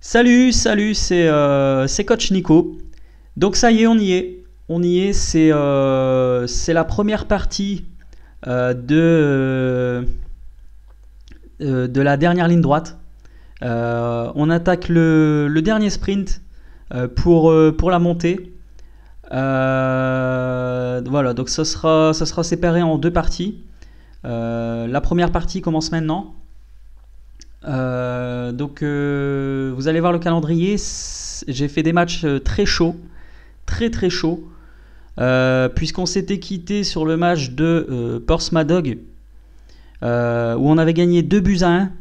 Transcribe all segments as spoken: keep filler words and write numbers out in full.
Salut, salut, c'est euh, c'est Coach Nico. Donc ça y est, on y est. On y est, c'est euh, c'est la première partie euh, de, euh, de la dernière ligne droite. Euh, on attaque le, le dernier sprint euh, pour, euh, pour la montée. Euh, voilà, donc ça sera, ça sera séparé en deux parties. Euh, la première partie commence maintenant. Euh, donc euh, vous allez voir le calendrier. J'ai fait des matchs très chauds, très très chauds, euh, puisqu'on s'était quitté sur le match de euh, Portsmouth euh, où on avait gagné deux buts à un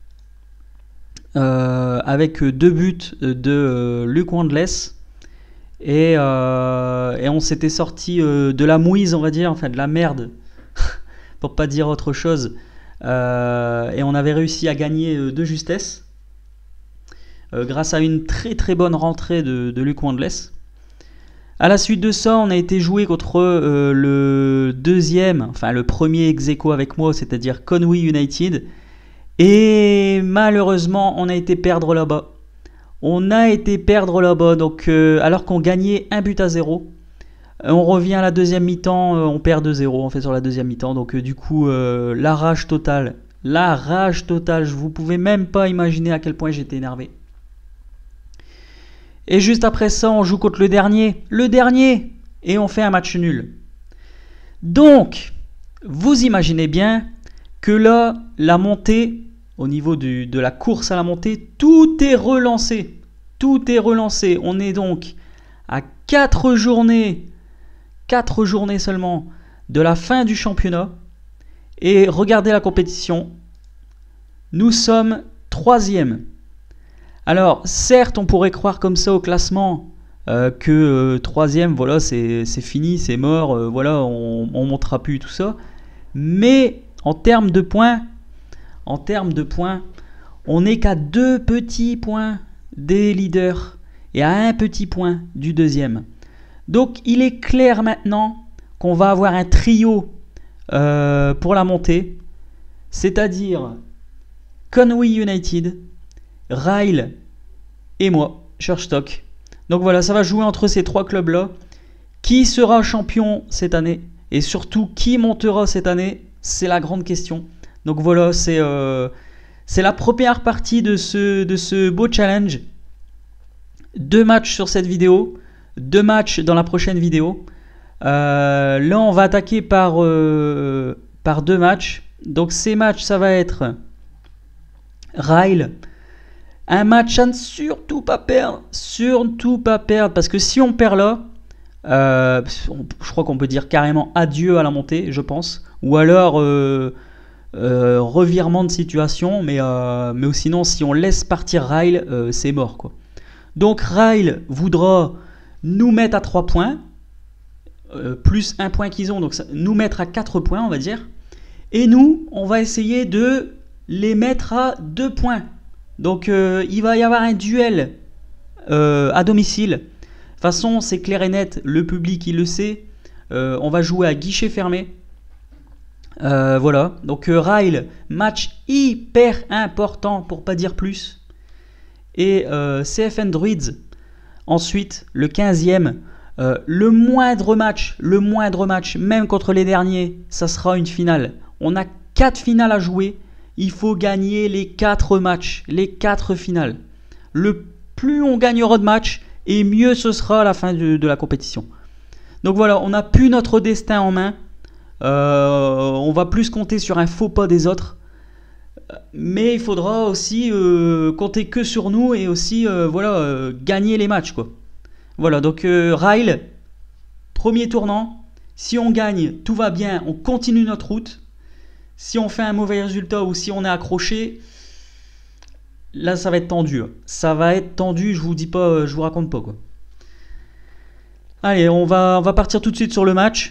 euh, avec deux buts de euh, Luke Wandless et, euh, et on s'était sorti euh, de la mouise, on va dire, enfin de la merde pour pas dire autre chose. Euh, et on avait réussi à gagner euh, de justesse euh, grâce à une très très bonne rentrée de, de Luke Wandless. À la suite de ça, on a été joué contre euh, le deuxième, enfin le premier ex-aequo avec moi, c'est-à-dire Conwy United. Et malheureusement, on a été perdre là-bas. On a été perdre là-bas, donc euh, alors qu'on gagnait un but à zéro. On revient à la deuxième mi-temps, euh, on perd deux zéro en fait sur la deuxième mi-temps. Donc euh, du coup, euh, la rage totale. La rage totale, je vous pouvez même pas imaginer à quel point j'étais énervé. Et juste après ça, on joue contre le dernier. Le dernier. Et on fait un match nul. Donc, vous imaginez bien que là, la montée, au niveau du, de la course à la montée, tout est relancé. Tout est relancé. On est donc à quatre journées... quatre journées seulement de la fin du championnat. Et regardez la compétition. Nous sommes troisième. Alors, certes, on pourrait croire comme ça au classement euh, que euh, troisième, voilà, c'est fini, c'est mort, euh, voilà, on ne montera plus tout ça. Mais en termes de points, en termes de points, on n'est qu'à deux petits points des leaders et à un petit point du deuxième. Donc il est clair maintenant qu'on va avoir un trio euh, pour la montée, c'est-à-dire Conwy United, Ryle et moi, Churchstock. Donc voilà, ça va jouer entre ces trois clubs-là. Qui sera champion cette année? Et surtout, qui montera cette année? C'est la grande question. Donc voilà, c'est euh, c'est la première partie de ce, de ce beau challenge. Deux matchs sur cette vidéo. Deux matchs dans la prochaine vidéo. Euh, là, on va attaquer par, euh, par deux matchs. Donc, ces matchs, ça va être Ryle. Un match à ne surtout pas perdre. Surtout pas perdre. Parce que si on perd là, euh, on, je crois qu'on peut dire carrément adieu à la montée, je pense. Ou alors, euh, euh, revirement de situation. Mais, euh, mais sinon, si on laisse partir Ryle, euh, c'est mort, quoi. Donc, Ryle voudra nous mettre à trois points, euh, plus un point qu'ils ont, donc ça, nous mettre à quatre points, on va dire. Et nous, on va essayer de les mettre à deux points. Donc, euh, il va y avoir un duel euh, à domicile. De toute façon, c'est clair et net, le public, il le sait. Euh, on va jouer à guichet fermé. Euh, voilà. Donc, euh, Ryle, match hyper important, pour pas dire plus. Et euh, C F N Druids, ensuite, le quinzième, euh, le moindre match, le moindre match, même contre les derniers, ça sera une finale. On a quatre finales à jouer. Il faut gagner les quatre matchs, les quatre finales. Le plus on gagnera de matchs, et mieux ce sera à la fin de, de la compétition. Donc voilà, on n'a plus notre destin en main. Euh, on va plus compter sur un faux pas des autres. Mais il faudra aussi euh, compter que sur nous et aussi euh, voilà, euh, gagner les matchs, quoi. Voilà, donc euh, Ryle, premier tournant. Si on gagne, tout va bien, on continue notre route. Si on fait un mauvais résultat ou si on est accroché, là ça va être tendu. Ça va être tendu, je vous dis pas, je vous raconte pas, quoi. Allez, on va, on va partir tout de suite sur le match.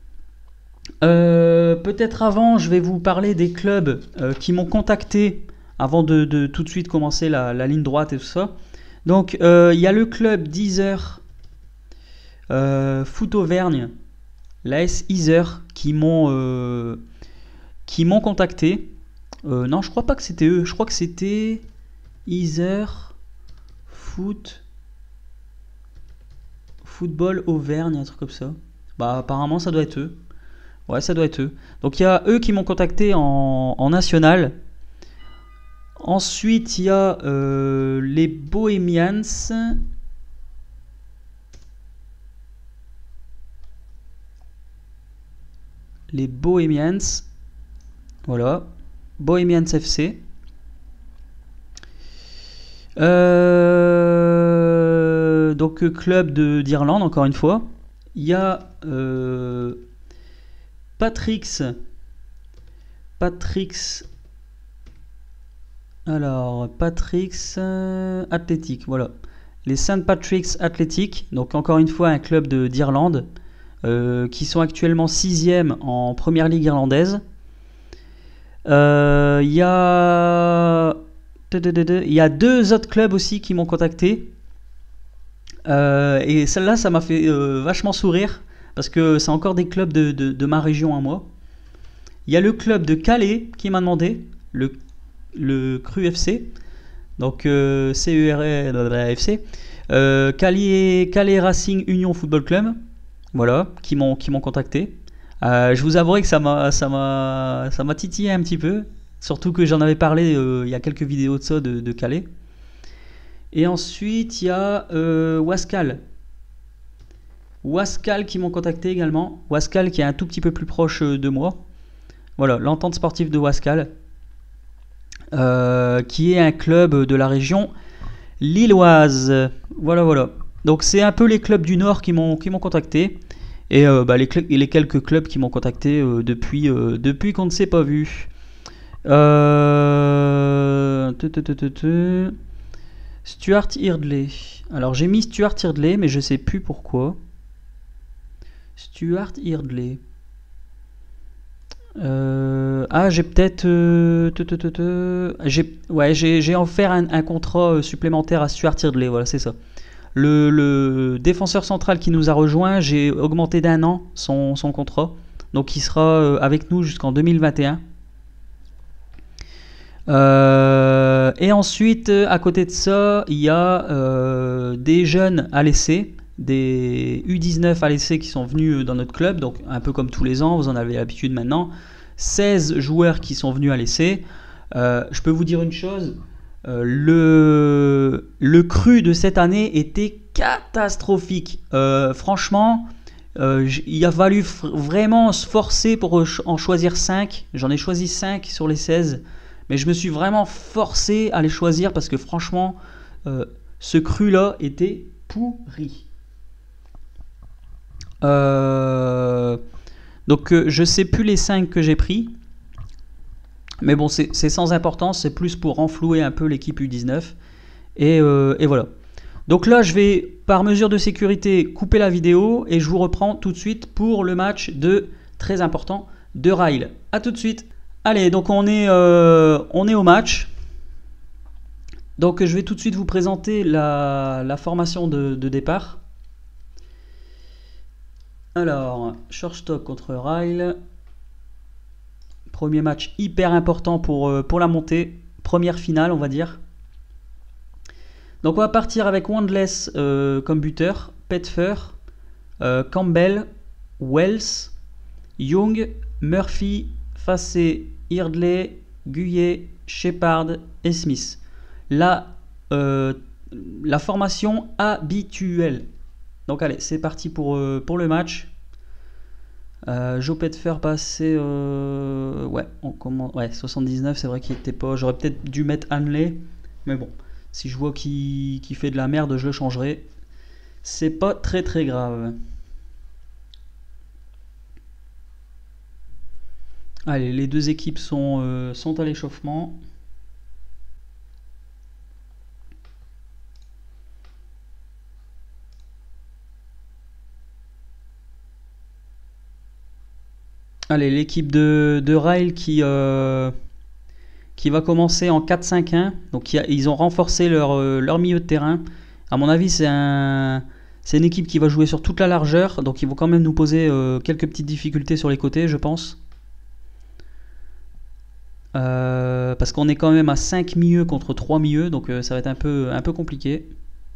Euh, Peut-être avant, je vais vous parler des clubs euh, qui m'ont contacté avant de, de tout de suite commencer la, la ligne droite et tout ça. Donc, il euh, y a le club d'Yser, euh, Foot Auvergne, l'A S Yser, qui m'ont euh, qui m'ont contacté. Euh, non, je crois pas que c'était eux. Je crois que c'était Yser. Foot, Football Auvergne, un truc comme ça. Bah apparemment ça doit être eux. Ouais, ça doit être eux. Donc il y a eux qui m'ont contacté en, en national. Ensuite, il y a euh, les Bohemians. Les Bohemians. Voilà. Bohemians F C. Euh, donc club de d'Irlande, encore une fois. Il y a euh, Patrick's. Patrick's. Alors, Patrick's euh, Athletic, voilà. Les Saint Patrick's Athletic, donc encore une fois un club de d'Irlande, euh, qui sont actuellement sixième en première ligue irlandaise. Il euh, y a... Il y a deux autres clubs aussi qui m'ont contacté. Euh, et celle-là, ça m'a fait euh, vachement sourire, parce que c'est encore des clubs de, de, de ma région à moi. Il y a le club de Calais qui m'a demandé, le, le Cru F C, donc euh, C U R F C, euh, Calais, Calais Racing Union Football Club, voilà, qui m'ont qui m'ont contacté. Euh, je vous avouerai que ça m'a ça m'a ça m'a titillé un petit peu, surtout que j'en avais parlé euh, il y a quelques vidéos de ça de, de Calais. Et ensuite il y a euh, Wascal. Wascal qui m'ont contacté également. Wascal qui est un tout petit peu plus proche de moi. Voilà, l'entente sportive de Wascal, euh, qui est un club de la région lilloise. Voilà, voilà. Donc c'est un peu les clubs du Nord qui m'ont qui m'ont contacté. Et euh, bah, les, les quelques clubs qui m'ont contacté euh, depuis, euh, depuis qu'on ne s'est pas vu. Euh... Stuart Eardley. Alors j'ai mis Stuart Eardley, mais je sais plus pourquoi. Stuart Eardley. Euh... Ah, j'ai peut-être... Euh... J'ai ouais, j'ai offert un, un contrat supplémentaire à Stuart Eardley, voilà, c'est ça. Le, le défenseur central qui nous a rejoint, j'ai augmenté d'un an son, son contrat. Donc il sera avec nous jusqu'en deux mille vingt et un. Euh, et ensuite, à côté de ça, il y a euh, des jeunes à l'essai, des U dix-neuf à l'essai qui sont venus dans notre club. Donc un peu comme tous les ans, vous en avez l'habitude maintenant. seize joueurs qui sont venus à l'essai. Euh, je peux vous dire une chose. Euh, le, le cru de cette année était catastrophique. Euh, franchement, euh, il a fallu vraiment se forcer pour en choisir cinq. J'en ai choisi cinq sur les seize. Mais je me suis vraiment forcé à les choisir parce que franchement, euh, ce cru-là était pourri. Euh, donc euh, je sais plus les cinq que j'ai pris. Mais bon, c'est sans importance, c'est plus pour renflouer un peu l'équipe U dix-neuf. Et, euh, et voilà. Donc là, je vais, par mesure de sécurité, couper la vidéo et je vous reprends tout de suite pour le match de, très important, de Ryle. A tout de suite. Allez, donc on est, euh, on est au match. Donc je vais tout de suite vous présenter la, la formation de, de départ. Alors, shortstop contre Ryle. Premier match hyper important pour, euh, pour la montée. Première finale, on va dire. Donc on va partir avec Wandless euh, comme buteur. Petfer, euh, Campbell, Wells, Young, Murphy, Facé, Eardley, Guyet, Shepard et Smith. La, euh, la formation habituelle. Donc allez, c'est parti pour, euh, pour le match. Euh, Joe Petfer passé euh, ouais, on commence, ouais, soixante-dix-neuf, c'est vrai qu'il était pas. J'aurais peut-être dû mettre Hanley, mais bon, si je vois qu'il qu'il fait de la merde, je le changerai. C'est pas très très grave. Allez, les deux équipes sont, euh, sont à l'échauffement. Allez, l'équipe de, de Ryle qui, euh, qui va commencer en quatre cinq un. Donc a, ils ont renforcé leur, euh, leur milieu de terrain. À mon avis, c'est un, c'est une équipe qui va jouer sur toute la largeur. Donc ils vont quand même nous poser euh, quelques petites difficultés sur les côtés, je pense. Euh, parce qu'on est quand même à cinq milieux contre trois milieux. Donc euh, ça va être un peu, un peu compliqué.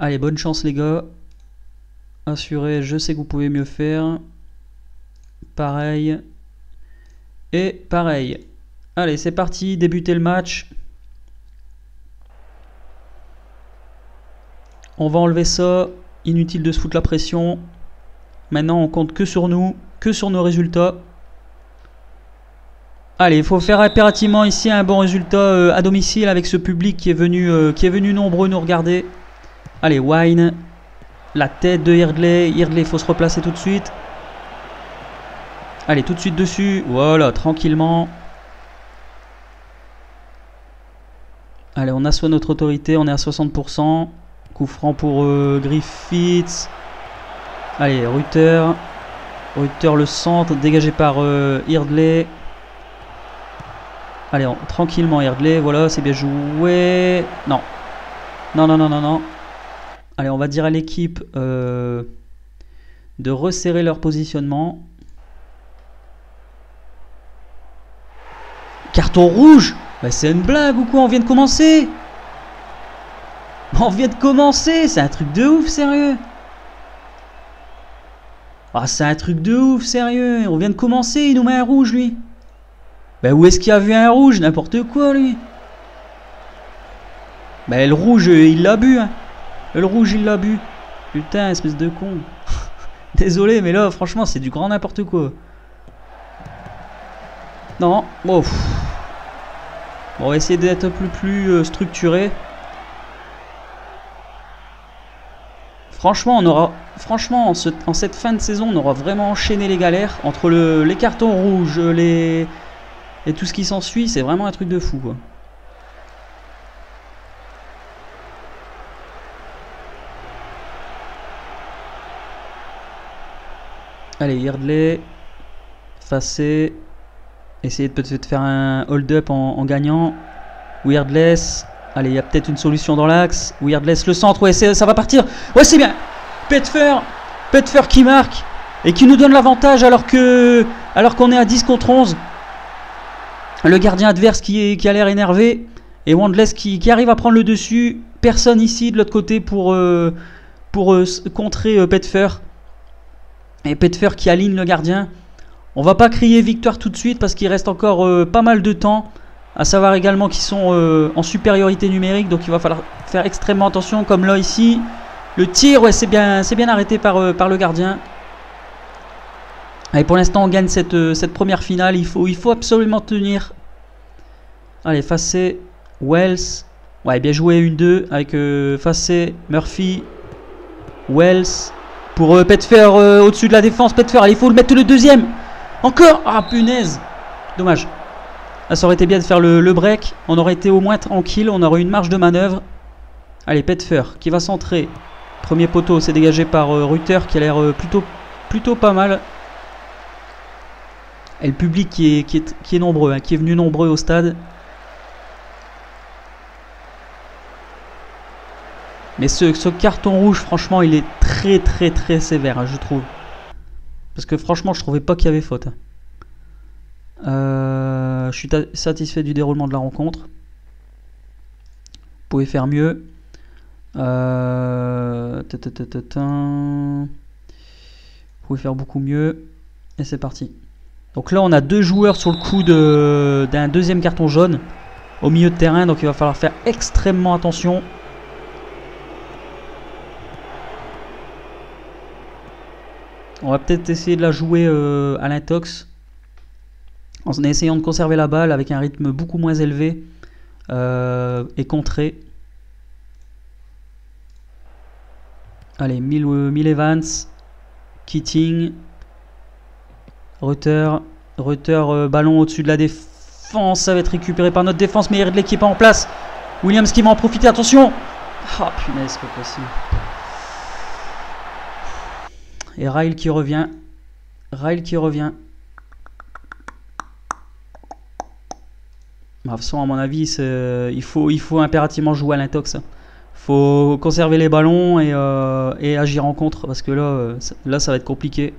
Allez, bonne chance les gars. Assurez, je sais que vous pouvez mieux faire. Pareil. Et pareil. Allez, c'est parti, débutez le match. On va enlever ça. Inutile de se foutre la pression. Maintenant, on compte que sur nous, que sur nos résultats. Allez, il faut faire impérativement ici un bon résultat euh, à domicile avec ce public qui est venu, euh, qui est venu nombreux nous regarder. Allez, Wine. La tête de Yeardley. Yeardley, il faut se replacer tout de suite. Allez, tout de suite dessus. Voilà, tranquillement. Allez, on assoit notre autorité. On est à soixante pour cent. Coup franc pour euh, Griffiths. Allez, Rutter. Rutter, le centre, dégagé par euh, Yeardley. Allez, on, tranquillement, Yeardley. Voilà, c'est bien joué. Non. Non, non, non, non, non. Allez, on va dire à l'équipe euh, de resserrer leur positionnement. Carton rouge. Bah, c'est une blague ou quoi? On vient de commencer. On vient de commencer. C'est un truc de ouf, sérieux. Ah, c'est un truc de ouf, sérieux. On vient de commencer, il nous met un rouge, lui. Bah, où est-ce qu'il a vu un rouge? N'importe quoi, lui. Bah, le rouge, il l'a bu, hein. Le rouge, il l'a bu. Putain, espèce de con. Désolé, mais là, franchement, c'est du grand n'importe quoi. Non, bon. Pff. Bon, on va essayer d'être un peu plus euh, structuré. Franchement, on aura, franchement en, ce, en cette fin de saison, on aura vraiment enchaîné les galères. Entre le, les cartons rouges, les, et tout ce qui s'ensuit, c'est vraiment un truc de fou, quoi. Allez, Yeardley, effacé. Essayez de peut-être faire un hold-up en, en gagnant. Weirdless. Allez, il y a peut-être une solution dans l'axe. Weirdless, le centre. Ouais, ça va partir. Ouais, c'est bien. Petfer. Petfer qui marque. Et qui nous donne l'avantage alors que alors qu'on est à dix contre onze. Le gardien adverse qui, est, qui a l'air énervé. Et Wandless qui, qui arrive à prendre le dessus. Personne ici de l'autre côté pour, euh, pour euh, contrer euh, Petfer. Et Petfer qui aligne le gardien. On va pas crier victoire tout de suite parce qu'il reste encore euh, pas mal de temps. À savoir également qu'ils sont euh, en supériorité numérique. Donc il va falloir faire extrêmement attention. Comme là ici. Le tir, ouais, c'est bien, c'est bien arrêté par, euh, par le gardien. Allez, pour l'instant on gagne cette, euh, cette première finale. Il faut, il faut absolument tenir. Allez, Facé, Wells. Ouais, bien joué, une deux. Avec euh, Facé, Murphy, Wells. Pour euh, Petfer euh, au-dessus de la défense. Petfer, allez, il faut le mettre le deuxième. Encore. Ah, punaise. Dommage. Là, ça aurait été bien de faire le, le break. On aurait été au moins tranquille. On aurait eu une marge de manœuvre. Allez, Petfer qui va centrer. Premier poteau, c'est dégagé par euh, Rutter qui a l'air euh, plutôt, plutôt pas mal. Et le public qui est, qui est, qui est nombreux, hein, qui est venu nombreux au stade. Mais ce, ce carton rouge, franchement, il est très très très sévère, hein, je trouve. Parce que franchement, je trouvais pas qu'il y avait faute. Euh, je suis satisfait du déroulement de la rencontre. Vous pouvez faire mieux. Euh, Vous pouvez faire beaucoup mieux. Et c'est parti. Donc là, on a deux joueurs sur le coup de, d'un deuxième carton jaune au milieu de terrain. Donc il va falloir faire extrêmement attention. On va peut-être essayer de la jouer euh, à l'intox. En essayant de conserver la balle avec un rythme beaucoup moins élevé. Euh, et contré. Allez, Mill, Mill Evans. Keating. Rutter. Rutter, euh, ballon au-dessus de la défense. Ça va être récupéré par notre défense. Mais Yeardley qui n'est pas en place. Williams qui va en profiter. Attention. Ah, oh, punaise, c'est pas possible. Et Ryle qui revient. Ryle qui revient. De toute façon, à mon avis, il faut, il faut impérativement jouer à l'intox. Il faut conserver les ballons et, euh, et agir en contre. Parce que là, là ça va être compliqué.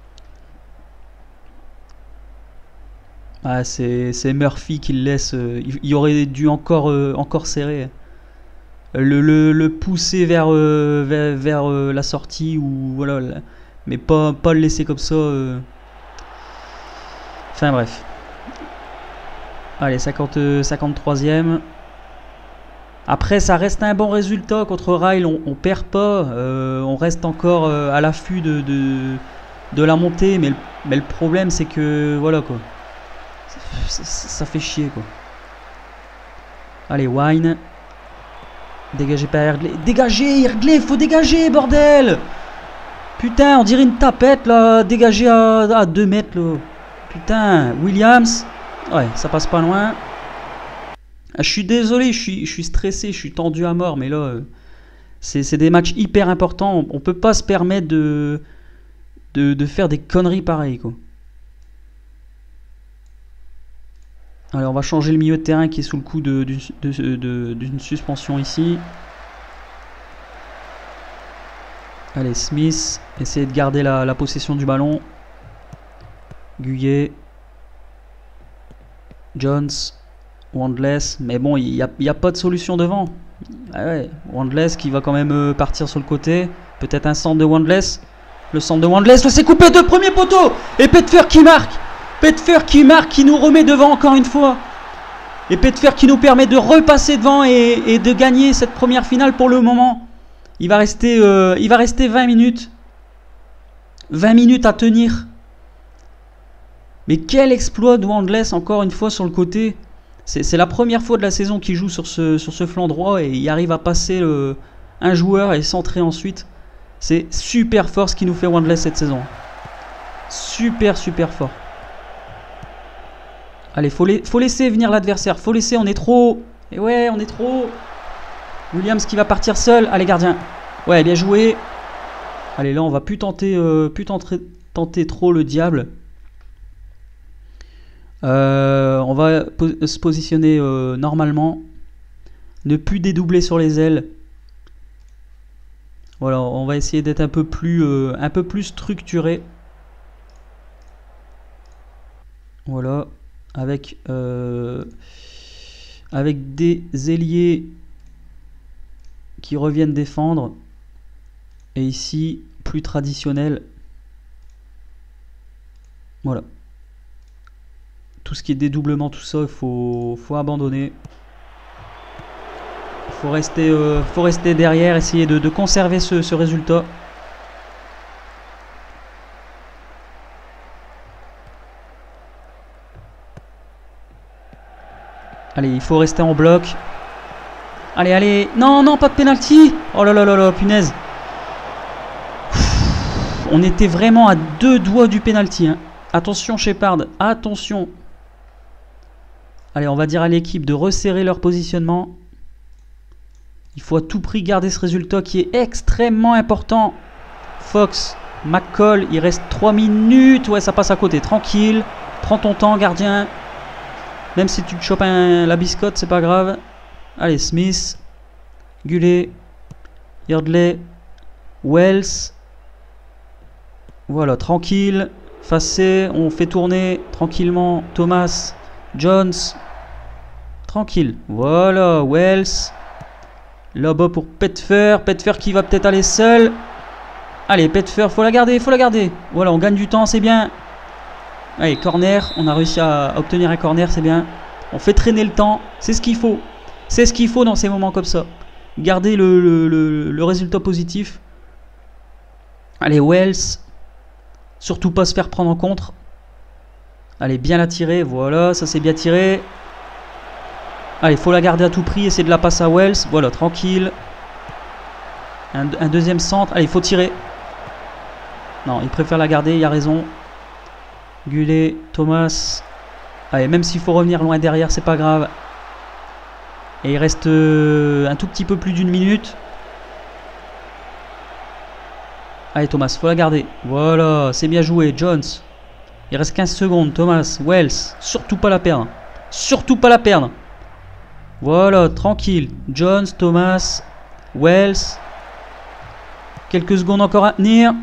Ah, c'est Murphy qui le laisse. Il, il aurait dû encore, euh, encore serrer. le, le, le pousser vers, euh, vers, vers euh, la sortie, ou voilà, mais pas, pas le laisser comme ça. Euh. Enfin bref. Allez, cinquante, cinquante-troisième. Après, ça reste un bon résultat contre Ryle, on, on perd pas, euh, on reste encore euh, à l'affût de, de, de la montée, mais le, mais le problème c'est que, voilà quoi, ça, ça, ça fait chier quoi. Allez, Wine. Dégagez pas Ergley. Dégagez Ergley, faut dégager, bordel. Putain, on dirait une tapette là, dégagez à, à deux mètres là. Putain, Williams. Ouais, ça passe pas loin. Je suis désolé, je suis, je suis stressé, je suis tendu à mort, mais là, euh, c'est des matchs hyper importants. On, on peut pas se permettre de, de, de faire des conneries pareilles, quoi. Allez, on va changer le milieu de terrain qui est sous le coup d'une de, de, de, de, suspension ici. Allez, Smith, essayez de garder la, la possession du ballon. Guyet. Jones. Wandless, mais bon, il n'y a, a pas de solution devant. Ah ouais, Wandless qui va quand même euh, partir sur le côté. Peut-être un centre de Wandless. Le centre de Wandless, c'est coupé de premier poteau. Et Petfer qui marque. Petfer qui marque, qui nous remet devant encore une fois. Et Petfer qui nous permet de repasser devant et, et de gagner cette première finale pour le moment. Il va rester, euh, il va rester vingt minutes. vingt minutes à tenir. Mais quel exploit de Wandless encore une fois sur le côté. C'est la première fois de la saison qu'il joue sur ce, sur ce flanc droit et il arrive à passer le, un joueur et centrer ensuite. C'est super fort ce qui nous fait Wandless cette saison. Super, super fort. Allez, faut, la, faut laisser venir l'adversaire. Faut laisser, on est trop. Et ouais, on est trop. Williams qui va partir seul. Allez, gardien. Ouais, bien joué. Allez, là, on va plus tenter, euh, plus tenter, tenter trop le diable. Euh, on va po se positionner euh, normalement. Ne plus dédoubler sur les ailes. Voilà, on va essayer d'être un peu plus euh, un peu plus structuré. Voilà, avec euh, avec des ailiers qui reviennent défendre. Et ici, plus traditionnel. Voilà. Tout ce qui est dédoublement, tout ça, il faut, faut abandonner. Il faut rester, euh, faut rester derrière, essayer de, de conserver ce, ce résultat. Allez, il faut rester en bloc. Allez, allez. Non, non, pas de pénalty. Oh là là là là, punaise. On était vraiment à deux doigts du pénalty. Hein. Attention, Shepard. Attention. Allez, on va dire à l'équipe de resserrer leur positionnement. Il faut à tout prix garder ce résultat qui est extrêmement important. Fox, McCall, il reste trois minutes. Ouais, ça passe à côté. Tranquille. Prends ton temps, gardien. Même si tu te chopes un, la biscotte, c'est pas grave. Allez, Smith. Gullet. Yardley. Wells. Voilà, tranquille. Facé. On fait tourner tranquillement. Thomas. Jones. Tranquille. Voilà, Wells. Là-bas pour Petfer. Petfer qui va peut-être aller seul. Allez, Petfer, faut la garder, faut la garder. Voilà, on gagne du temps, c'est bien. Allez, corner. On a réussi à obtenir un corner, c'est bien. On fait traîner le temps. C'est ce qu'il faut. C'est ce qu'il faut dans ces moments comme ça. Garder le, le, le, le résultat positif. Allez, Wells. Surtout pas se faire prendre en contre. Allez, bien la tirer. Voilà, ça c'est bien tiré. Allez, faut la garder à tout prix. Essayer de la passer à Wells. Voilà, tranquille. Un, un deuxième centre. Allez, il faut tirer. Non, il préfère la garder. Il a raison. Gullet, Thomas. Allez, même s'il faut revenir loin derrière, c'est pas grave. Et il reste euh, un tout petit peu plus d'une minute. Allez, Thomas, faut la garder. Voilà, c'est bien joué. Jones. Il reste quinze secondes. Thomas, Wells. Surtout pas la perdre. Surtout pas la perdre. Voilà, tranquille. Jones, Thomas, Wells. Quelques secondes encore à tenir.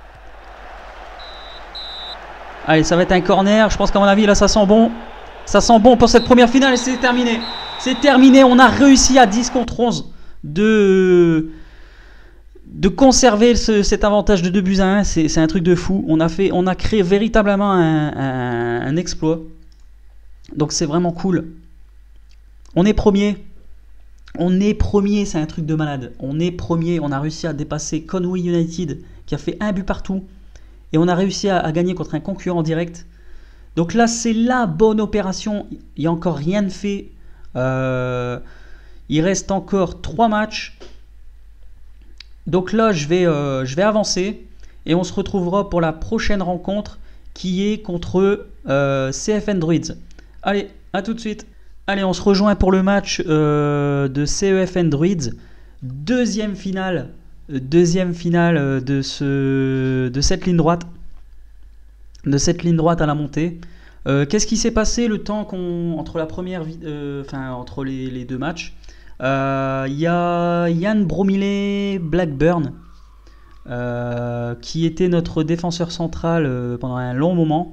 Allez, ça va être un corner. Je pense qu'à mon avis, là, ça sent bon. Ça sent bon pour cette première finale et c'est terminé. C'est terminé. On a réussi à dix contre onze. de, de conserver ce, cet avantage de deux buts à un. C'est un truc de fou. On a, fait, on a créé véritablement un, un, un exploit. Donc c'est vraiment cool. On est premier. On est premier, c'est un truc de malade. On est premier. On a réussi à dépasser Conwy United qui a fait un but partout. Et on a réussi à, à gagner contre un concurrent direct. Donc là, c'est la bonne opération. Il n'y a encore rien de fait. Euh, il reste encore trois matchs. Donc là, je vais, euh, je vais avancer. Et on se retrouvera pour la prochaine rencontre qui est contre euh, C F N Druids. Allez, à tout de suite. Allez, on se rejoint pour le match euh, de C E F N Druids. Deuxième finale. Deuxième finale de, ce, de cette ligne droite. De cette ligne droite à la montée. Euh, Qu'est-ce qui s'est passé le temps qu'on entre la première, euh, enfin entre les, les deux matchs? Il euh, y a Yann Bromillet-Blackburn euh, qui était notre défenseur central euh, pendant un long moment,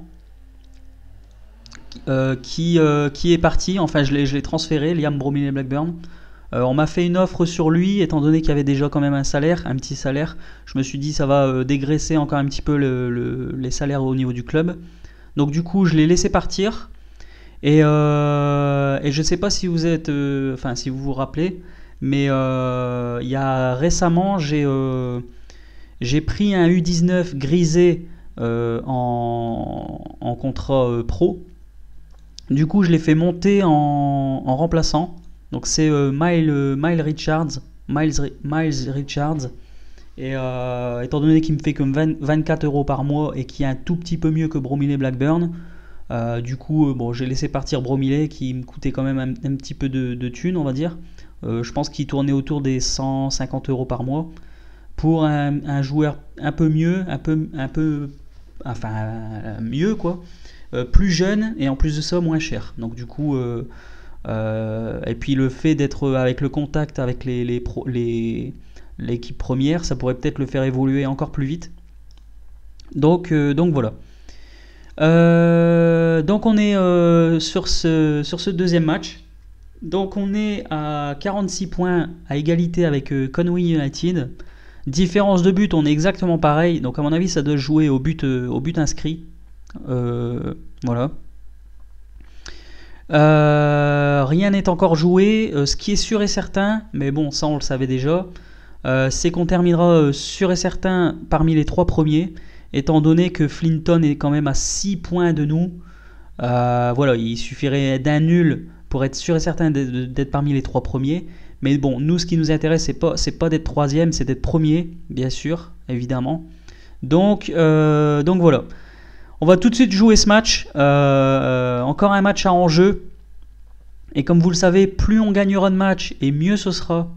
euh, qui, euh, qui est parti. Enfin, je l'ai transféré, Liam Bromillet-Blackburn. Euh, on m'a fait une offre sur lui, étant donné qu'il y avait déjà quand même un salaire, un petit salaire. Je me suis dit ça va euh, dégraisser encore un petit peu le, le, les salaires au niveau du club. Donc du coup, je l'ai laissé partir. Et, euh, et je ne sais pas si vous êtes, euh, enfin si vous vous rappelez, mais euh, il y a récemment, j'ai euh, j'ai pris un U dix-neuf grisé euh, en, en contrat euh, pro. Du coup, je l'ai fait monter en, en remplaçant. Donc c'est euh, Miles, euh, Miles Richards, Miles, Miles Richards, et euh, étant donné qu'il me fait comme vingt, vingt-quatre euros par mois et qui est un tout petit peu mieux que Bromillet Blackburn, euh, du coup euh, bon, j'ai laissé partir Bromillet qui me coûtait quand même un, un petit peu de, de thunes, on va dire. Euh, je pense qu'il tournait autour des cent cinquante euros par mois pour un, un joueur un peu mieux, un peu, un peu, enfin mieux quoi, euh, plus jeune et en plus de ça moins cher. Donc du coup euh, Euh, et puis le fait d'être avec le contact avec les, les pro, les, l'équipe première, ça pourrait peut-être le faire évoluer encore plus vite. Donc, euh, donc voilà. Euh, donc on est euh, sur, ce, sur ce deuxième match. Donc on est à quarante-six points à égalité avec euh, Conwy United. Différence de but, on est exactement pareil. Donc à mon avis, ça doit jouer au but, euh, au but inscrit. Euh, voilà. Euh, rien n'est encore joué. Euh, ce qui est sûr et certain, mais bon, ça on le savait déjà, euh, c'est qu'on terminera euh, sûr et certain parmi les trois premiers, étant donné que Flinton est quand même à six points de nous. Euh, voilà, il suffirait d'un nul pour être sûr et certain d'être parmi les trois premiers. Mais bon, nous, ce qui nous intéresse, c'est pas, c'est pas d'être troisième, c'est d'être premier, bien sûr, évidemment. Donc, euh, donc voilà. On va tout de suite jouer ce match. Euh, encore un match à enjeu. Et comme vous le savez, plus on gagnera de matchs et mieux ce sera.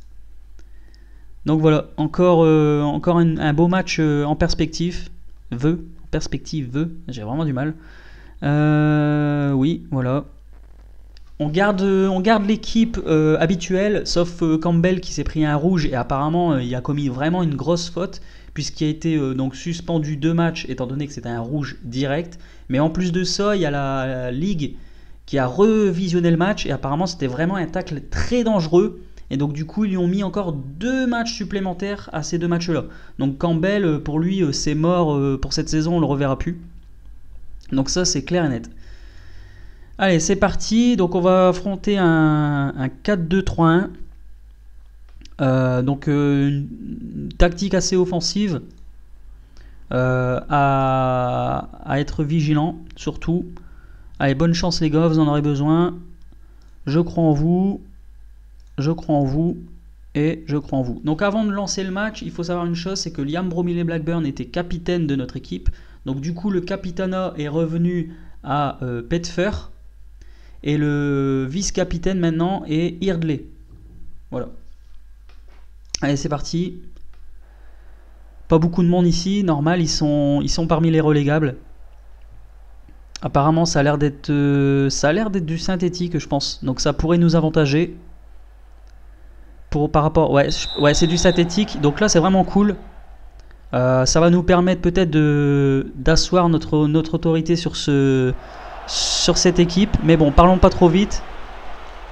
Donc voilà, encore, euh, encore un, un beau match euh, en perspective. Veu, perspective, veu, j'ai vraiment du mal. Euh, oui, voilà. On garde, on garde l'équipe euh, habituelle, sauf euh, Campbell qui s'est pris un rouge et apparemment euh, il a commis vraiment une grosse faute, puisqu'il a été euh, donc suspendu deux matchs étant donné que c'était un rouge direct. Mais en plus de ça, il y a la, la Ligue qui a revisionné le match et apparemment c'était vraiment un tacle très dangereux. Et donc du coup ils lui ont mis encore deux matchs supplémentaires à ces deux matchs-là. Donc Campbell, pour lui, euh, c'est mort euh, pour cette saison, on le reverra plus. Donc ça c'est clair et net. Allez, c'est parti. Donc on va affronter un, un quatre deux trois un. Euh, donc euh, une tactique assez offensive, euh, à, à être vigilant surtout. Allez, bonne chance les gars, vous en aurez besoin. Je crois en vous, je crois en vous et je crois en vous. Donc avant de lancer le match, il faut savoir une chose, c'est que Liam Bromillet-Blackburn était capitaine de notre équipe. Donc du coup le capitana est revenu à euh, Petfer et le vice-capitaine maintenant est Eardley. Voilà. Allez, c'est parti. Pas beaucoup de monde ici, normal, ils sont, ils sont parmi les relégables. Apparemment, ça a l'air d'être euh, ça a l'air d'être du synthétique, je pense. Donc ça pourrait nous avantager. Pour, par rapport, ouais, ouais, c'est du synthétique. Donc là, c'est vraiment cool. Euh, ça va nous permettre peut-être de d'asseoir notre notre autorité sur ce sur cette équipe. Mais bon, parlons pas trop vite.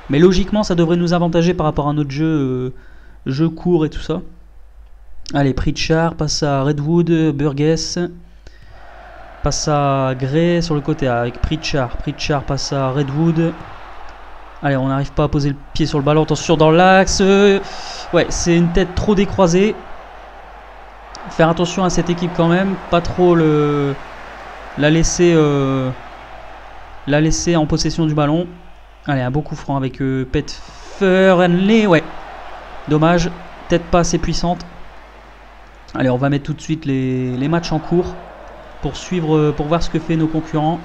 Mais logiquement, ça devrait nous avantager par rapport à notre jeu, euh, jeu court et tout ça. Allez, Pritchard passe à Redwood, Burgess. Passe à Gray sur le côté avec Pritchard. Pritchard passe à Redwood. Allez, on n'arrive pas à poser le pied sur le ballon. Attention dans l'axe. Ouais, c'est une tête trop décroisée. Faire attention à cette équipe quand même. Pas trop le la laisser, euh, la laisser en possession du ballon. Allez, un beau coup franc avec euh, Petferenley. Ouais, dommage. Tête pas assez puissante. Allez, on va mettre tout de suite les, les matchs en cours. Pour suivre, pour voir ce que fait nos concurrents.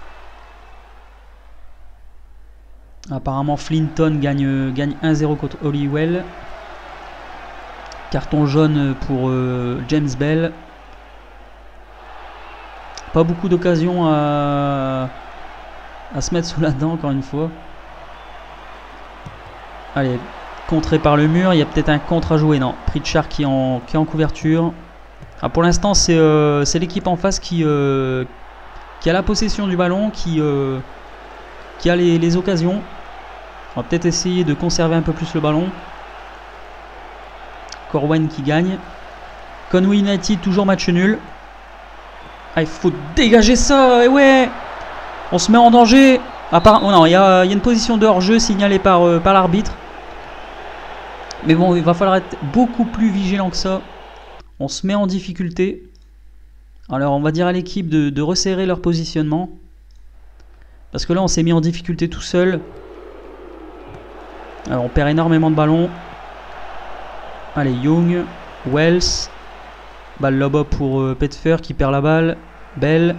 Apparemment Flinton gagne, gagne un zéro contre Hollywell. Carton jaune pour euh, James Bell. Pas beaucoup d'occasions à, à se mettre sous la dent encore une fois. Allez, contré par le mur, il y a peut-être un contre à jouer. Non, Pritchard qui est en, qui est en couverture. Ah, pour l'instant, c'est euh, l'équipe en face qui, euh, qui a la possession du ballon, qui, euh, qui a les, les occasions. On va peut-être essayer de conserver un peu plus le ballon. Corwen qui gagne. Conway United, toujours match nul. Ah, il faut dégager ça, et ouais. On se met en danger. Ah, par... oh, non, il y a, y a une position de hors-jeu signalée par, euh, par l'arbitre. Mais bon, il va falloir être beaucoup plus vigilant que ça. On se met en difficulté. Alors on va dire à l'équipe de, de resserrer leur positionnement. Parce que là on s'est mis en difficulté tout seul. Alors on perd énormément de ballons. Allez, Young, Wells. Balle là-bas pour euh, Petfer qui perd la balle. Bell.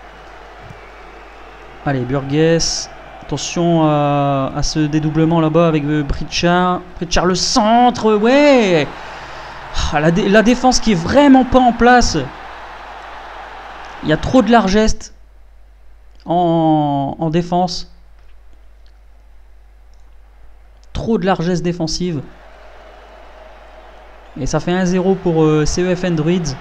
Allez, Burgess. Attention à, à ce dédoublement là-bas avec euh, Pritchard. Pritchard le centre, ouais. Ah, la, dé la défense qui est vraiment pas en place. Il y a trop de largesse en, en défense. Trop de largesse défensive. Et ça fait un zéro pour euh, C E F N Druids.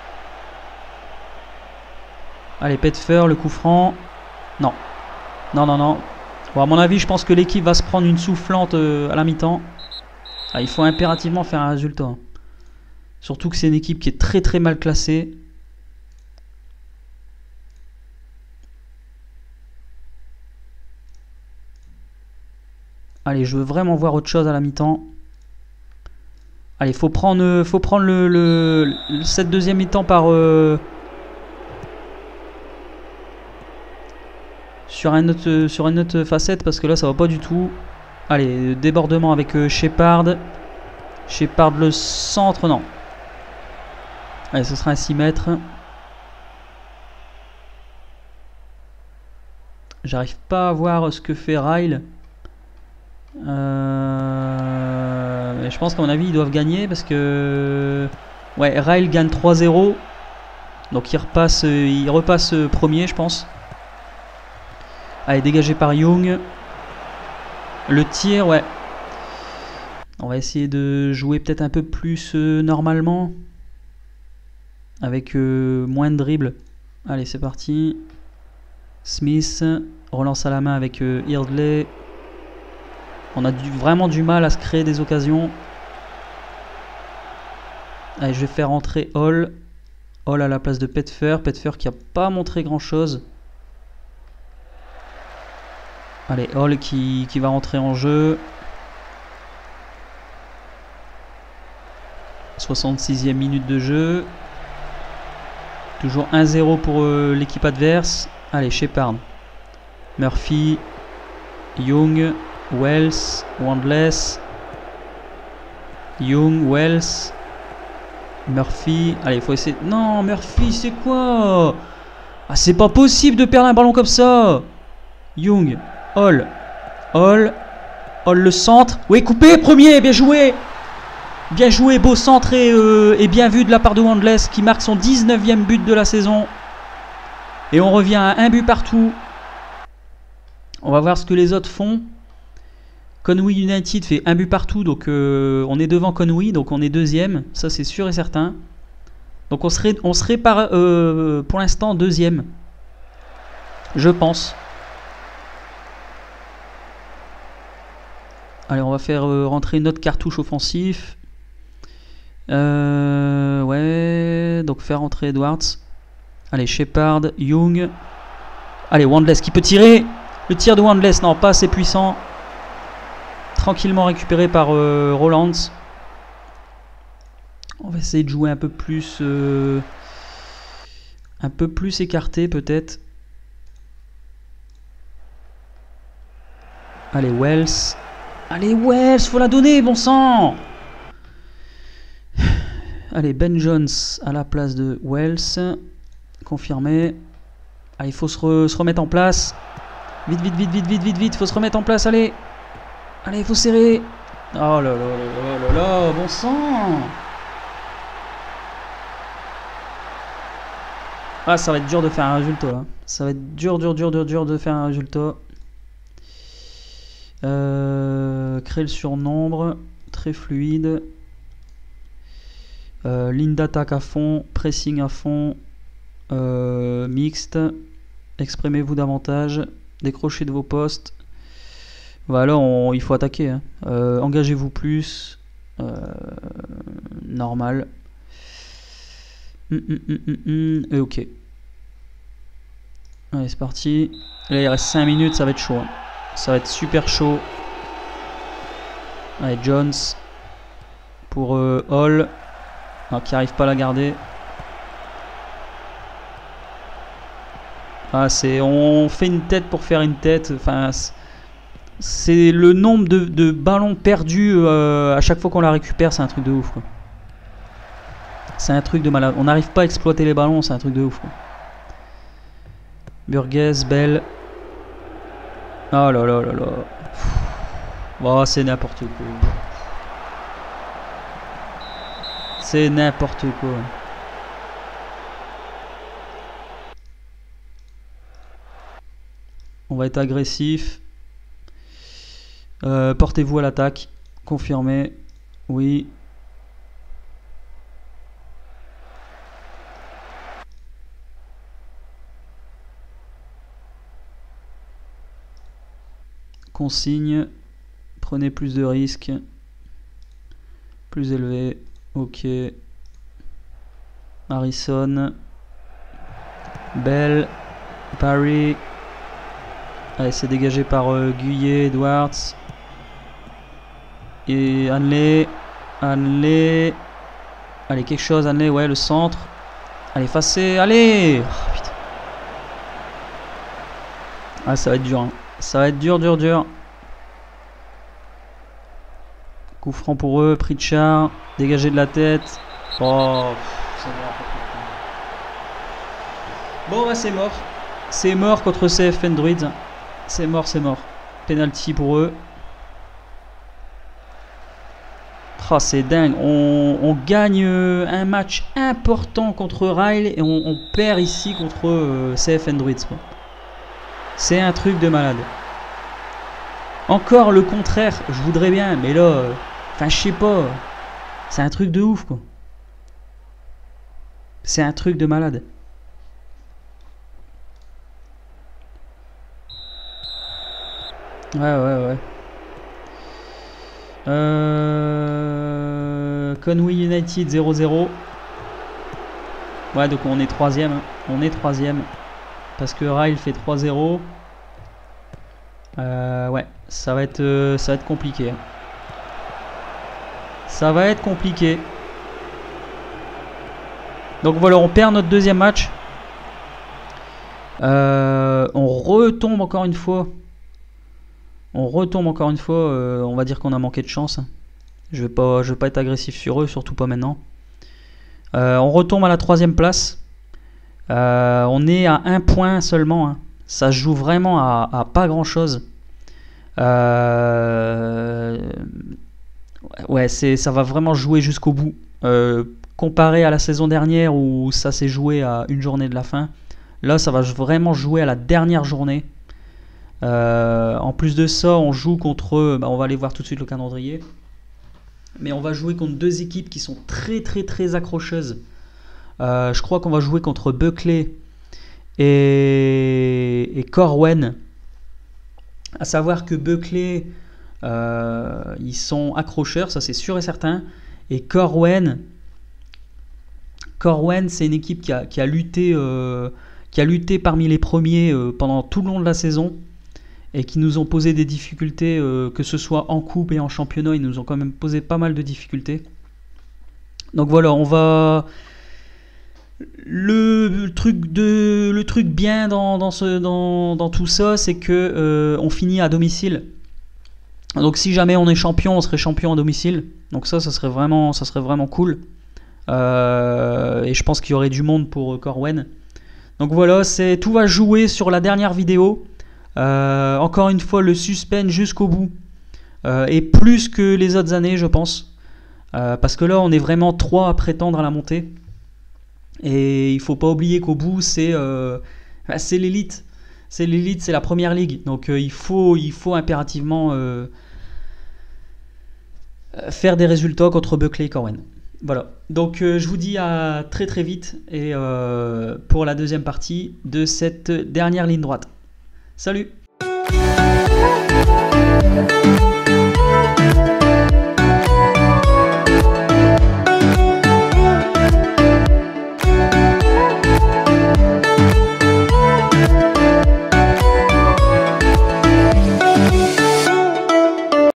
Allez, Petfer, le coup franc. Non. Non, non, non. Bon, à mon avis, je pense que l'équipe va se prendre une soufflante euh, à la mi-temps. Ah, il faut impérativement faire un résultat. Surtout que c'est une équipe qui est très très mal classée. Allez, je veux vraiment voir autre chose à la mi-temps. Allez, faut prendre, faut prendre le, le, le cette deuxième mi-temps par euh, sur un autre, sur une autre facette parce que là ça va pas du tout. Allez, débordement avec euh, Shepard. Shepard le centre, non. Allez, ce sera un six mètres. J'arrive pas à voir ce que fait Ryle. Euh, je pense qu'à mon avis ils doivent gagner parce que ouais, Ryle gagne trois zéro. Donc il repasse, il repasse premier, je pense. Allez, dégagé par Young. Le tir, ouais. On va essayer de jouer peut-être un peu plus euh, normalement. Avec euh, moins de dribble. Allez, c'est parti. Smith relance à la main avec euh, Eardley. On a du, vraiment du mal à se créer des occasions. Allez, je vais faire entrer Hall. Hall à la place de Petfer. Petfer qui n'a pas montré grand chose. Allez, Hall qui, qui va rentrer en jeu. soixante-sixième minute de jeu. Toujours un zéro pour euh, l'équipe adverse. Allez, Shepard. Murphy. Young. Wells. Wandless. Young. Wells. Murphy. Allez, il faut essayer. Non, Murphy, c'est quoi? Ah, c'est pas possible de perdre un ballon comme ça. Young. Hall. Hall. Hall le centre. Oui, coupé, premier, bien joué. Bien joué, beau centre et, euh, et bien vu de la part de Wandless qui marque son dix-neuvième but de la saison. Et on revient à un but partout. On va voir ce que les autres font. Conway United fait un but partout, donc euh, on est devant Conway, donc on est deuxième, ça c'est sûr et certain. Donc on serait, on serait par, euh, pour l'instant deuxième, je pense. Allez, on va faire euh, rentrer une autre cartouche offensif. Euh, ouais, donc faire rentrer Edwards. Allez, Shepard, Young. Allez, Wandless qui peut tirer. Le tir de Wandless, non, pas assez puissant. Tranquillement récupéré par euh, Roland. On va essayer de jouer un peu plus... Euh, un peu plus écarté peut-être. Allez, Wells. Allez, Wells, faut la donner, bon sang. Allez, Ben Jones à la place de Wells. Confirmé. Allez, il faut se, re, se remettre en place. Vite, vite, vite, vite, vite, vite, vite. Faut se remettre en place, allez. Allez, il faut serrer. Oh là là là là là là, bon sang. Ah, ça va être dur de faire un résultat, là. Ça va être dur, dur, dur, dur, dur de faire un résultat. Euh, créer le surnombre. Très fluide. Euh, ligne d'attaque à fond. Pressing à fond. Euh, mixte. Exprimez-vous davantage. Décrochez de vos postes. Voilà, on, il faut attaquer. Hein. Euh, Engagez-vous plus. Euh, normal. Hum, hum, hum, hum, hum. Et ok. Allez, c'est parti. Là, il reste cinq minutes, ça va être chaud. Hein. Ça va être super chaud. Allez, Jones. Pour euh, Hall. Non, qui n'arrive pas à la garder. Ah, c'est, on fait une tête pour faire une tête. Enfin, c'est le nombre de, de ballons perdus euh, à chaque fois qu'on la récupère, c'est un truc de ouf. C'est un truc de malade. On n'arrive pas à exploiter les ballons, c'est un truc de ouf. Quoi. Burgess, Bell. Oh là là là là. Oh, c'est n'importe quoi. C'est n'importe quoi. On va être agressif. Euh, Portez-vous à l'attaque. Confirmé. Oui. Consigne. Prenez plus de risques. Plus élevé. Ok. Harrison. Bell. Parry. Allez, c'est dégagé par euh, Guyet, Edwards. Et Hanley. Hanley. Allez, quelque chose, Hanley, ouais, le centre. Allez, effacé, allez. Oh, putain. Ah, ça va être dur. Hein. Ça va être dur, dur, dur. Coup franc pour eux, Pritchard. Dégagé de la tête. Oh, c'est mort. Bon, bah, c'est mort. C'est mort contre C F Android. C'est mort, c'est mort. Penalty pour eux. Oh, c'est dingue. On, on gagne un match important contre Ryle et on, on perd ici contre euh, C F Android. C'est un truc de malade. Encore le contraire, je voudrais bien, mais là, enfin, euh, je sais pas. C'est un truc de ouf, quoi. C'est un truc de malade. Ouais, ouais, ouais. Euh... Conway United zéro zéro. Ouais, donc on est troisième. Hein. On est troisième. Parce que Ryle fait trois zéro. Euh, ouais, ça va être, euh, ça va être compliqué. Ça va être compliqué. Donc voilà, on perd notre deuxième match. Euh, on retombe encore une fois. On retombe encore une fois. Euh, on va dire qu'on a manqué de chance. Je vais pas, je vais pas être agressif sur eux, surtout pas maintenant. Euh, on retombe à la troisième place. Euh, on est à un point seulement. Hein. Ça se joue vraiment à, à pas grand chose. Euh, ouais, c'est, ça va vraiment jouer jusqu'au bout. Euh, comparé à la saison dernière où ça s'est joué à une journée de la fin, là ça va vraiment jouer à la dernière journée. Euh, en plus de ça, on joue contre, bah, on va aller voir tout de suite le calendrier, mais on va jouer contre deux équipes qui sont très très très accrocheuses. Euh, je crois qu'on va jouer contre Buckley et, et Corwen. À savoir que Buckley, Euh, ils sont accrocheurs, ça c'est sûr et certain. Et Corwen, Corwen c'est une équipe qui a, qui a lutté, euh, qui a lutté parmi les premiers euh, pendant tout le long de la saison et qui nous ont posé des difficultés, euh, que ce soit en coupe et en championnat, ils nous ont quand même posé pas mal de difficultés. Donc voilà, on va... Le, le truc de le truc bien dans, dans, ce, dans, dans tout ça, c'est que euh, on finit à domicile. Donc si jamais on est champion, on serait champion à domicile. Donc ça, ça serait vraiment, ça serait vraiment cool. Euh, et je pense qu'il y aurait du monde pour Corwen. Donc voilà, c'est tout va jouer sur la dernière vidéo. Euh, encore une fois, le suspense jusqu'au bout. Euh, et plus que les autres années, je pense. Euh, parce que là, on est vraiment trois à prétendre à la montée. Et il faut pas oublier qu'au bout, c'est euh, c'est l'élite. C'est l'élite, c'est la première ligue. Donc euh, il, faut, il faut impérativement euh, faire des résultats contre Buckley et Corwen. Voilà. Donc euh, je vous dis à très très vite et euh, pour la deuxième partie de cette dernière ligne droite. Salut!